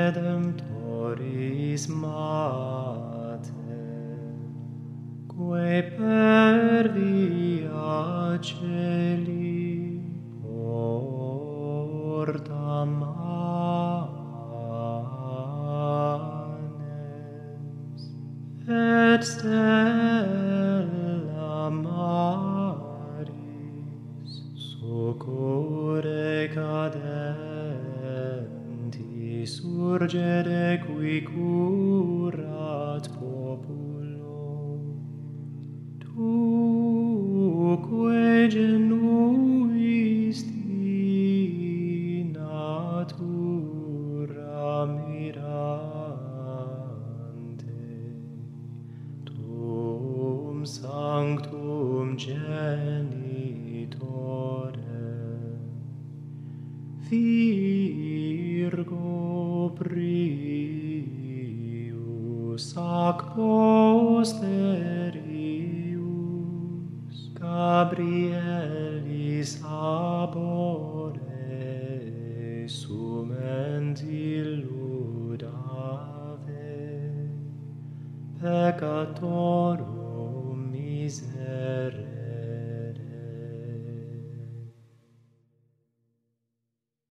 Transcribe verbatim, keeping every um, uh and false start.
Redemptoris Mater, quae per via celi porta manes, et stella maris succurre cadenti surgere qui curat populo, tuque genuisti natura mirante, tum sanctum genitore, Virgo prius ac posterius Gabrielis abore sument illudave peccatorum miserere.